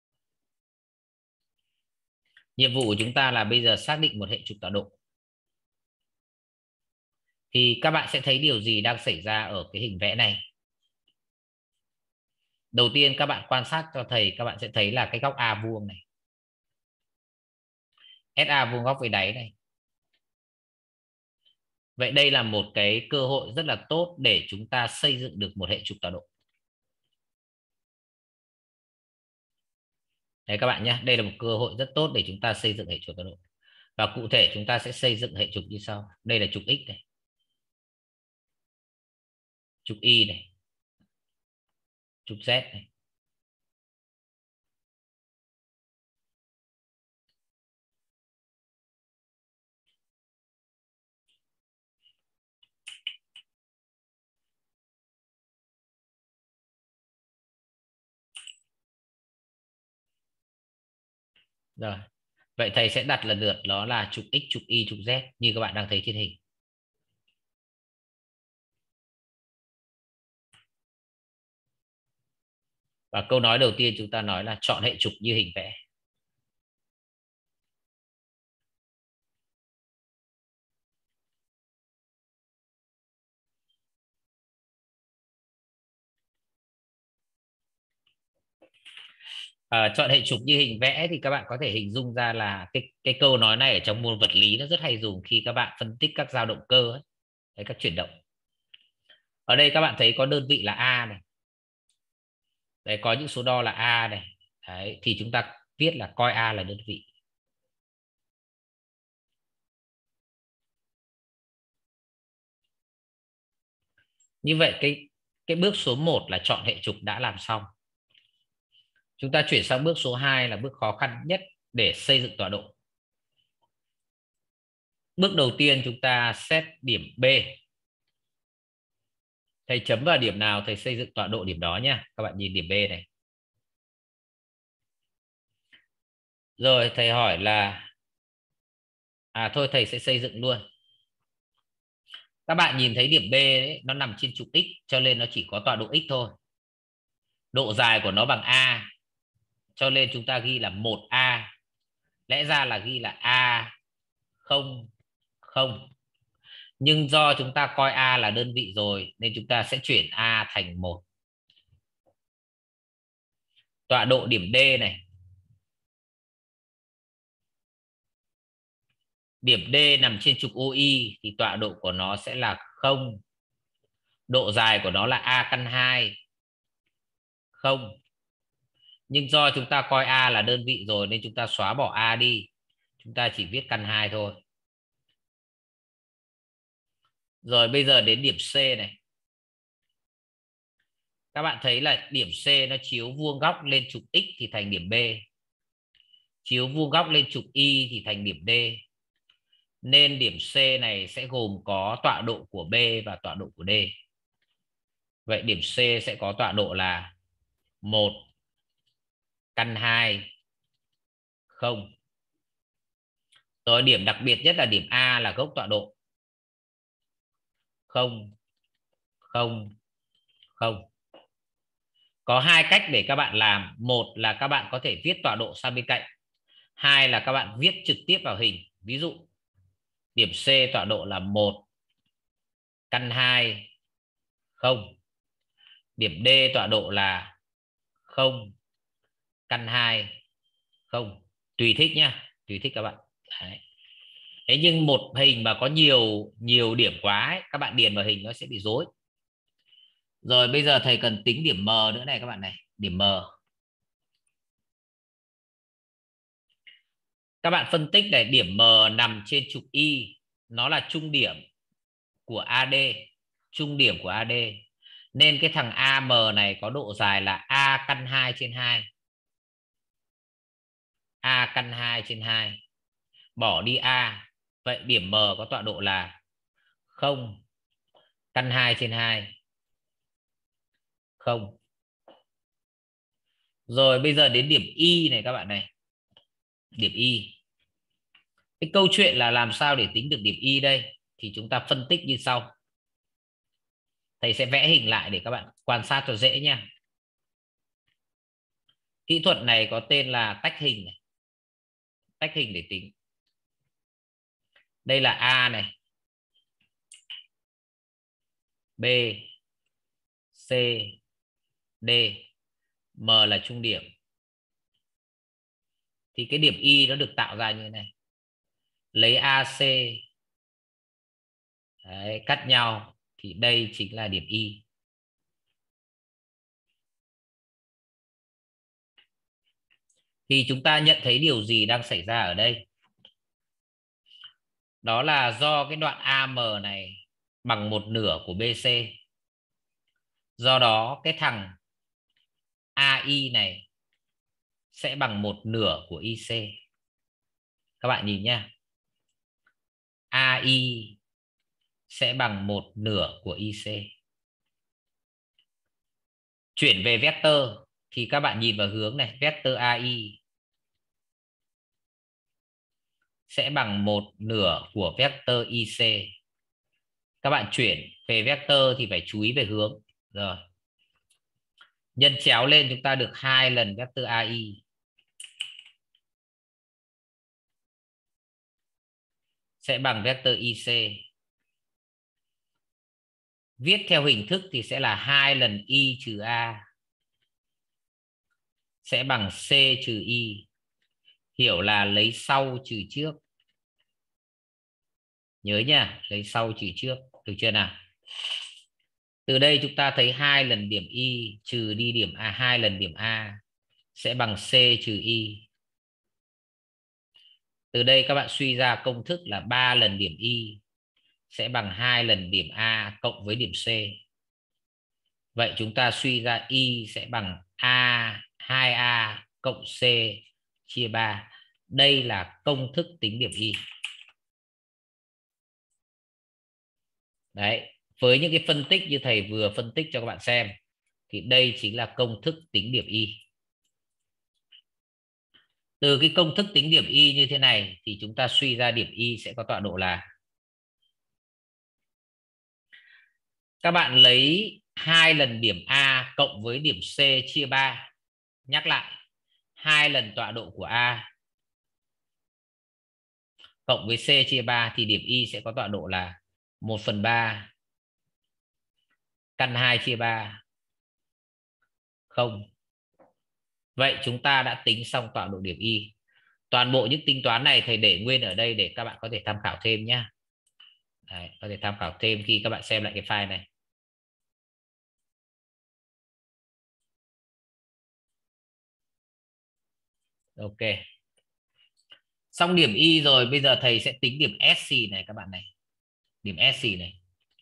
Nhiệm vụ của chúng ta là bây giờ xác định một hệ trục tọa độ. Thì các bạn sẽ thấy điều gì đang xảy ra ở cái hình vẽ này? Đầu tiên các bạn quan sát cho thầy, các bạn sẽ thấy là cái góc A vuông này. SA vuông góc với đáy này. Vậy đây là một cái cơ hội rất là tốt để chúng ta xây dựng được một hệ trục tọa độ. Đấy các bạn nhé, đây là một cơ hội rất tốt để chúng ta xây dựng hệ trục tọa độ. Và cụ thể chúng ta sẽ xây dựng hệ trục như sau. Đây là trục X này. Trục Y này. Trục Z này. Rồi. Vậy thầy sẽ đặt lần lượt đó là trục X, trục Y, trục Z như các bạn đang thấy trên hình. Và câu nói đầu tiên chúng ta nói là chọn hệ trục như hình vẽ. Chọn hệ trục như hình vẽ thì các bạn có thể hình dung ra là cái câu nói này ở trong môn vật lý nó rất hay dùng khi các bạn phân tích các dao động cơ ấy. Đấy, các chuyển động. Ở đây các bạn thấy có đơn vị là A này. Đấy, có những số đo là A này. Đấy, thì chúng ta viết là coi A là đơn vị. Như vậy cái bước số 1 là chọn hệ trục đã làm xong. Chúng ta chuyển sang bước số 2 là bước khó khăn nhất để xây dựng tọa độ. Bước đầu tiên chúng ta xét điểm B. Thầy chấm vào điểm nào thầy xây dựng tọa độ điểm đó nha. Các bạn nhìn điểm B này. Rồi thầy hỏi là thôi thầy sẽ xây dựng luôn. Các bạn nhìn thấy điểm B ấy, nó nằm trên trục X cho nên nó chỉ có tọa độ X thôi. Độ dài của nó bằng A cho nên chúng ta ghi là 1A. Lẽ ra là ghi là A 0 0. Nhưng do chúng ta coi A là đơn vị rồi nên chúng ta sẽ chuyển A thành 1. Tọa độ điểm D này Điểm D nằm trên trục OI thì tọa độ của nó sẽ là 0. Độ dài của nó là A căn 2. 0. Nhưng do chúng ta coi A là đơn vị rồi nên chúng ta xóa bỏ A đi. Chúng ta chỉ viết căn 2 thôi. Rồi bây giờ đến điểm C này. Các bạn thấy là điểm C nó chiếu vuông góc lên trục X thì thành điểm B. Chiếu vuông góc lên trục Y thì thành điểm D. Nên điểm C này sẽ gồm có tọa độ của B và tọa độ của D. Vậy điểm C sẽ có tọa độ là 1 căn 2 0. Rồi điểm đặc biệt nhất là điểm A là gốc tọa độ 0 0 0. Có hai cách để các bạn làm. Một là các bạn có thể viết tọa độ sang bên cạnh. Hai là các bạn viết trực tiếp vào hình. Ví dụ điểm C tọa độ là 1 căn 2 0. Điểm D tọa độ là 0 căn 2 0. Tùy thích nhá, tùy thích các bạn. Đấy. Thế nhưng một hình mà có nhiều điểm quá ấy, các bạn điền vào hình nó sẽ bị rối. Rồi bây giờ thầy cần tính điểm M nữa này các bạn này. Điểm M. Các bạn phân tích này, điểm M nằm trên trục Y. Nó là trung điểm của AD. Trung điểm của AD. Nên cái thằng AM này có độ dài là A căn 2 trên 2. A căn 2 trên 2. Bỏ đi A. Vậy điểm M có tọa độ là 0 căn 2 trên 2. 0. Rồi bây giờ đến điểm Y này các bạn này. Điểm Y. Cái câu chuyện là làm sao để tính được điểm Y đây? Thì chúng ta phân tích như sau. Thầy sẽ vẽ hình lại để các bạn quan sát cho dễ nha. Kỹ thuật này có tên là tách hình này. Tách hình để tính. Đây là A này. B, C, D. M là trung điểm. Thì cái điểm Y nó được tạo ra như thế này. Lấy AC. Đấy, cắt nhau. Thì đây chính là điểm Y. Thì chúng ta nhận thấy điều gì đang xảy ra ở đây? Đó là do cái đoạn AM này bằng 1/2 của BC. Do đó cái thằng AI này sẽ bằng 1/2 của IC. Các bạn nhìn nhá. AI sẽ bằng 1/2 của IC. Chuyển về vector thì các bạn nhìn vào hướng này, vector AI sẽ bằng 1/2 của vector IC. Các bạn chuyển về vector thì phải chú ý về hướng. Rồi. Nhân chéo lên chúng ta được 2 lần vector AI. Sẽ bằng vector IC. Viết theo hình thức thì sẽ là 2 lần Y trừ A. Sẽ bằng C trừ Y. Hiểu là lấy sau trừ trước. Nhớ nha, lấy sau trừ trước. Được chưa nào? Từ đây chúng ta thấy 2 lần điểm Y trừ đi điểm A, 2 lần điểm A sẽ bằng C trừ Y. Từ đây các bạn suy ra công thức là 3 lần điểm Y sẽ bằng 2 lần điểm A cộng với điểm C. Vậy chúng ta suy ra Y sẽ bằng A 2A cộng C chia 3. Đây là công thức tính điểm Y. Đấy, với những cái phân tích như thầy vừa phân tích cho các bạn xem thì đây chính là công thức tính điểm Y. Từ cái công thức tính điểm Y như thế này thì chúng ta suy ra điểm Y sẽ có tọa độ là, các bạn lấy 2 lần điểm A cộng với điểm C chia 3. Nhắc lại, 2 lần tọa độ của A cộng với C chia 3 thì điểm Y sẽ có tọa độ là 1/3 căn 2 chia 3 0. Vậy chúng ta đã tính xong tọa độ điểm Y. Toàn bộ những tính toán này thầy để nguyên ở đây để các bạn có thể tham khảo thêm nhé. Đấy, có thể tham khảo thêm khi các bạn xem lại cái file này. Ok. Xong điểm Y rồi, bây giờ thầy sẽ tính điểm SC này các bạn này. Điểm SC này.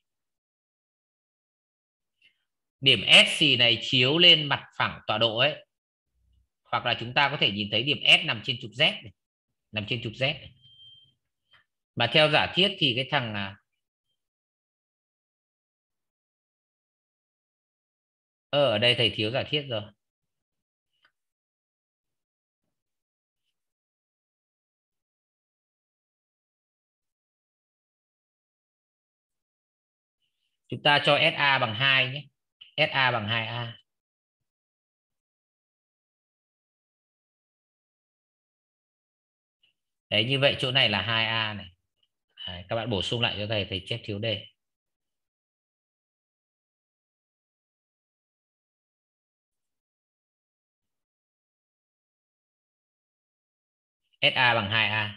Điểm SC này chiếu lên mặt phẳng tọa độ ấy. Hoặc là chúng ta có thể nhìn thấy điểm S nằm trên trục Z này. Nằm trên trục Z này. Mà theo giả thiết thì cái thằng ở đây thầy thiếu giả thiết rồi. Chúng ta cho SA bằng 2 nhé. SA bằng 2A. Đấy, như vậy chỗ này là 2A này. Đấy, các bạn bổ sung lại cho thầy chép thiếu đề. SA bằng 2A.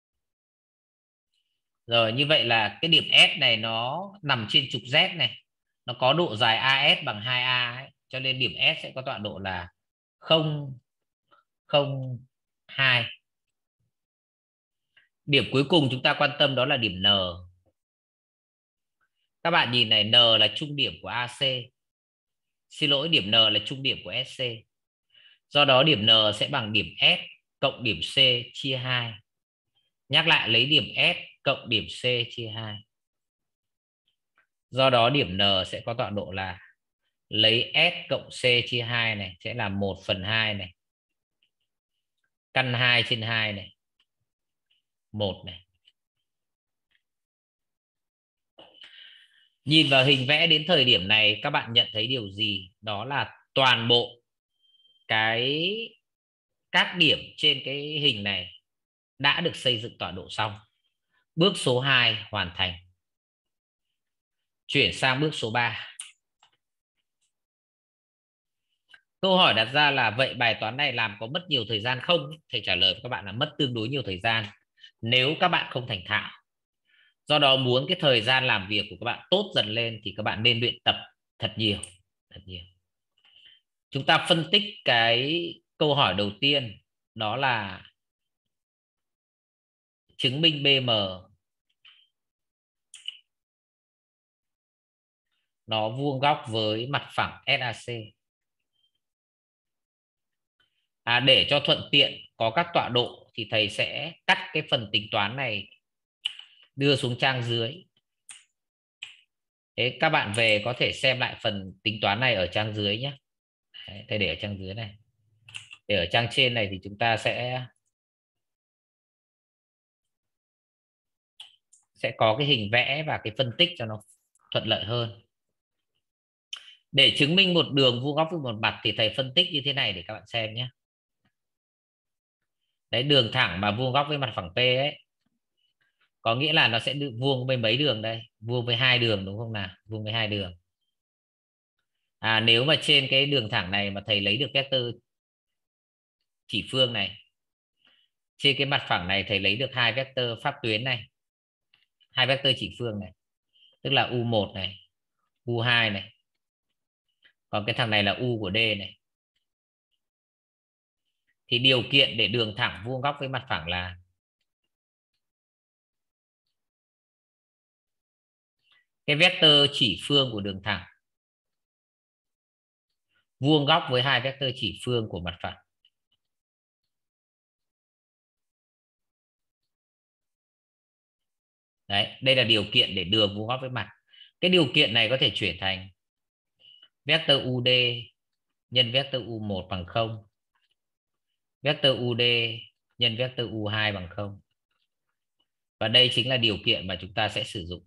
Rồi, như vậy là cái điểm S này nó nằm trên trục Z này. Nó có độ dài AS bằng 2A ấy. Cho nên điểm S sẽ có tọa độ là 0, 0, 2. Điểm cuối cùng chúng ta quan tâm đó là điểm N. Các bạn nhìn này, N là trung điểm của AC. Xin lỗi, điểm N là trung điểm của SC. Do đó điểm N sẽ bằng điểm S cộng điểm C chia 2. Nhắc lại, lấy điểm S cộng điểm C chia 2. Do đó điểm N sẽ có tọa độ là lấy S cộng C chia 2 này sẽ là 1/2 này. Căn 2/2 này. 1 này. Nhìn vào hình vẽ đến thời điểm này các bạn nhận thấy điều gì? Đó là toàn bộ các điểm trên cái hình này đã được xây dựng tọa độ xong. Bước số 2 hoàn thành. Chuyển sang bước số 3. Câu hỏi đặt ra là vậy bài toán này làm có mất nhiều thời gian không? Thầy trả lời với các bạn là mất tương đối nhiều thời gian nếu các bạn không thành thạo. Do đó muốn cái thời gian làm việc của các bạn tốt dần lên thì các bạn nên luyện tập thật nhiều. Thật nhiều. Chúng ta phân tích cái câu hỏi đầu tiên, đó là chứng minh BM nó vuông góc với mặt phẳng SAC. Để cho thuận tiện có các tọa độ thì thầy sẽ cắt cái phần tính toán này đưa xuống trang dưới. Thế các bạn về có thể xem lại phần tính toán này ở trang dưới nhé. Đấy, thầy để ở trang dưới này. Để ở trang trên này thì chúng ta sẽ có cái hình vẽ và cái phân tích cho nó thuận lợi hơn. Để chứng minh một đường vuông góc với một mặt thì thầy phân tích như thế này để các bạn xem nhé. Đấy, đường thẳng mà vuông góc với mặt phẳng P ấy, có nghĩa là nó sẽ vuông với mấy đường đây? Vuông với 2 đường đúng không nào? Vuông với 2 đường. Nếu mà trên cái đường thẳng này mà thầy lấy được vector chỉ phương này, trên cái mặt phẳng này thầy lấy được 2 vector pháp tuyến này, 2 vector chỉ phương này, tức là U1 này, U2 này. Còn cái thằng này là U của D này. Thì điều kiện để đường thẳng vuông góc với mặt phẳng là cái vector chỉ phương của đường thẳng vuông góc với 2 vector chỉ phương của mặt phẳng. Đấy, đây là điều kiện để đường vuông góc với mặt. Cái điều kiện này có thể chuyển thành vector UD nhân vector U1 bằng 0. Vector UD nhân vector U2 bằng 0. Và đây chính là điều kiện mà chúng ta sẽ sử dụng.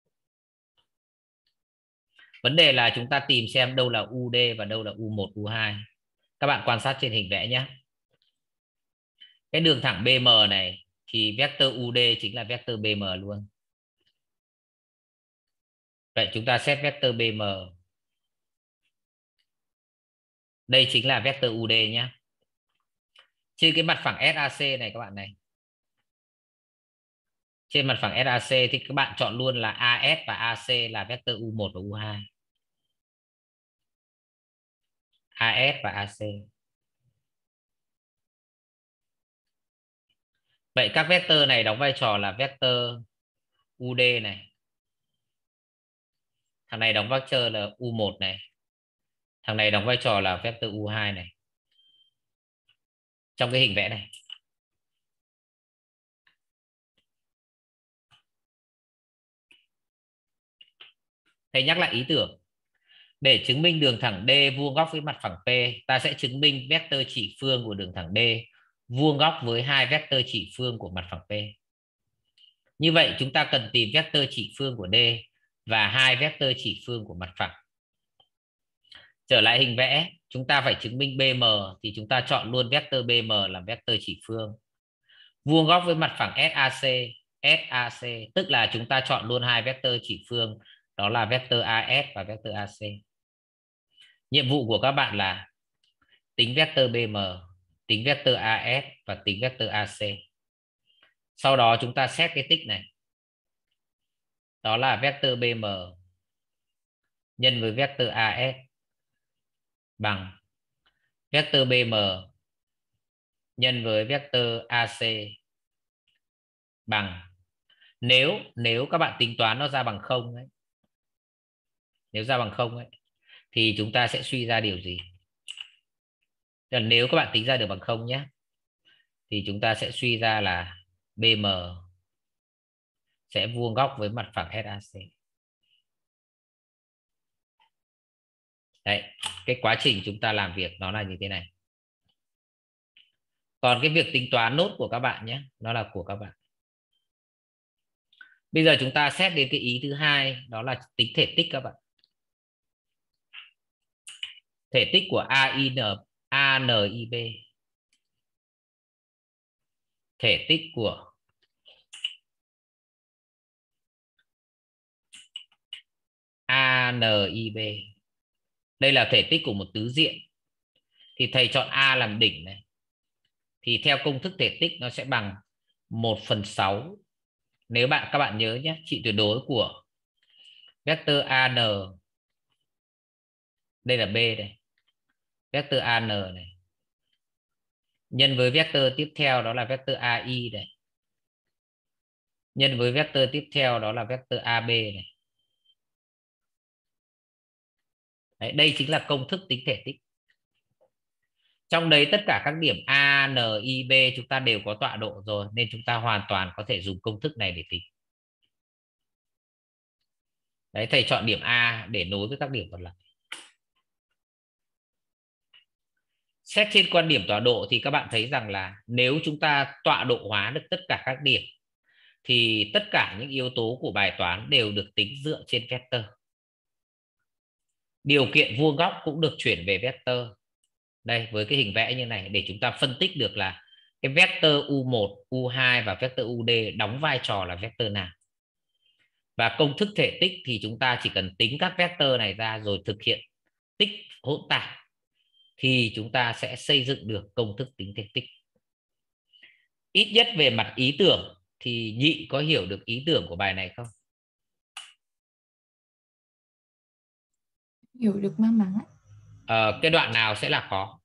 Vấn đề là chúng ta tìm xem đâu là UD và đâu là U1, U2. Các bạn quan sát trên hình vẽ nhé. Cái đường thẳng BM này thì vector UD chính là vector BM luôn. Vậy chúng ta xét vector BM. Đây chính là vector UD nhé. Trên cái mặt phẳng SAC này các bạn này, trên mặt phẳng SAC thì các bạn chọn luôn là AS và AC là vectơ U1 và U2. AS và AC. Vậy các vectơ này đóng vai trò là vectơ UD này. Thằng này đóng vai trò là U1 này. Thằng này đóng vai trò là vectơ U2 này. Trong cái hình vẽ này. Thầy nhắc lại ý tưởng. Để chứng minh đường thẳng D vuông góc với mặt phẳng P, ta sẽ chứng minh vectơ chỉ phương của đường thẳng D vuông góc với hai vectơ chỉ phương của mặt phẳng P. Như vậy chúng ta cần tìm vectơ chỉ phương của D và hai vectơ chỉ phương của mặt phẳng. Trở lại hình vẽ, chúng ta phải chứng minh BM thì chúng ta chọn luôn vectơ BM làm vectơ chỉ phương. Vuông góc với mặt phẳng SAC, tức là chúng ta chọn luôn hai vectơ chỉ phương, đó là vectơ AS và vectơ AC. Nhiệm vụ của các bạn là tính vectơ BM, tính vectơ AS và tính vectơ AC. Sau đó chúng ta xét cái tích này. Đó là vectơ BM nhân với vectơ AS bằng vectơ BM nhân với vectơ AC bằng, nếu các bạn tính toán nó ra bằng 0 ấy, nếu ra bằng 0 ấy thì chúng ta sẽ suy ra điều gì? Nếu các bạn tính ra được bằng 0 nhé, thì chúng ta sẽ suy ra là BM sẽ vuông góc với mặt phẳng SAC. Đấy, cái quá trình chúng ta làm việc nó là như thế này. Còn cái việc tính toán nốt của các bạn nhé, nó là của các bạn. Bây giờ chúng ta xét đến cái ý thứ hai, đó là tính thể tích các bạn. Thể tích của ANIB. Thể tích của ANIB. Đây là thể tích của một tứ diện. Thì thầy chọn A làm đỉnh này. Thì theo công thức thể tích nó sẽ bằng 1/6. Nếu các bạn nhớ nhé, trị tuyệt đối của vectơ AN, đây là B này, vectơ AN này, nhân với vectơ tiếp theo đó là vectơ AI này, nhân với vectơ tiếp theo đó là vectơ AB này. Đấy, đây chính là công thức tính thể tích. Trong đấy tất cả các điểm A, N, I, B chúng ta đều có tọa độ rồi, nên chúng ta hoàn toàn có thể dùng công thức này để tính. Đấy, thầy chọn điểm A để nối với các điểm còn lại. Xét trên quan điểm tọa độ thì các bạn thấy rằng là nếu chúng ta tọa độ hóa được tất cả các điểm thì tất cả những yếu tố của bài toán đều được tính dựa trên vectơ. Điều kiện vuông góc cũng được chuyển về vectơ. Đây, với cái hình vẽ như này để chúng ta phân tích được là cái vectơ U1, U2 và vectơ UD đóng vai trò là vectơ nào. Và công thức thể tích thì chúng ta chỉ cần tính các vectơ này ra rồi thực hiện tích hỗn tạp thì chúng ta sẽ xây dựng được công thức tính thể tích. Ít nhất về mặt ý tưởng thì Nhị có hiểu được ý tưởng của bài này không? Hiểu được mang máng. Cái đoạn nào sẽ là khó?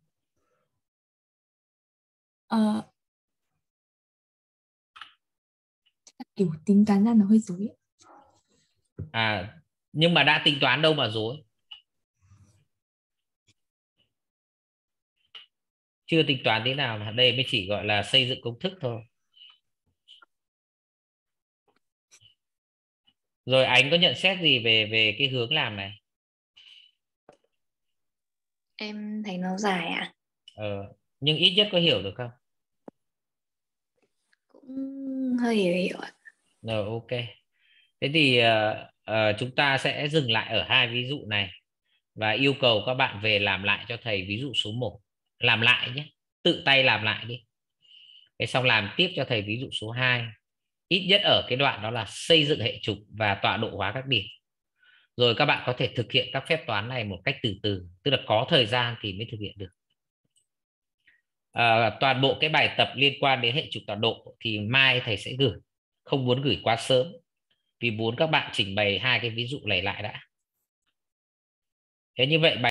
Kiểu tính toán ra nó hơi rối. Nhưng mà đã tính toán đâu mà rối. Chưa tính toán thế nào mà đây mới chỉ gọi là xây dựng công thức thôi. Rồi Ánh có nhận xét gì về cái hướng làm này? Em thấy nó dài ạ. Nhưng ít nhất có hiểu được không? Cũng hơi hiểu ạ. Rồi, ok. Thế thì chúng ta sẽ dừng lại ở hai ví dụ này và yêu cầu các bạn về làm lại cho thầy ví dụ số 1. Làm lại nhé, tự tay làm lại đi. Thế xong làm tiếp cho thầy ví dụ số 2. Ít nhất ở cái đoạn đó là xây dựng hệ trục và tọa độ hóa các điểm. Rồi các bạn có thể thực hiện các phép toán này một cách từ từ, tức là có thời gian thì mới thực hiện được. toàn bộ cái bài tập liên quan đến hệ trục tọa độ thì mai thầy sẽ gửi, không muốn gửi quá sớm vì muốn các bạn trình bày hai cái ví dụ này lại đã. Thế như vậy bài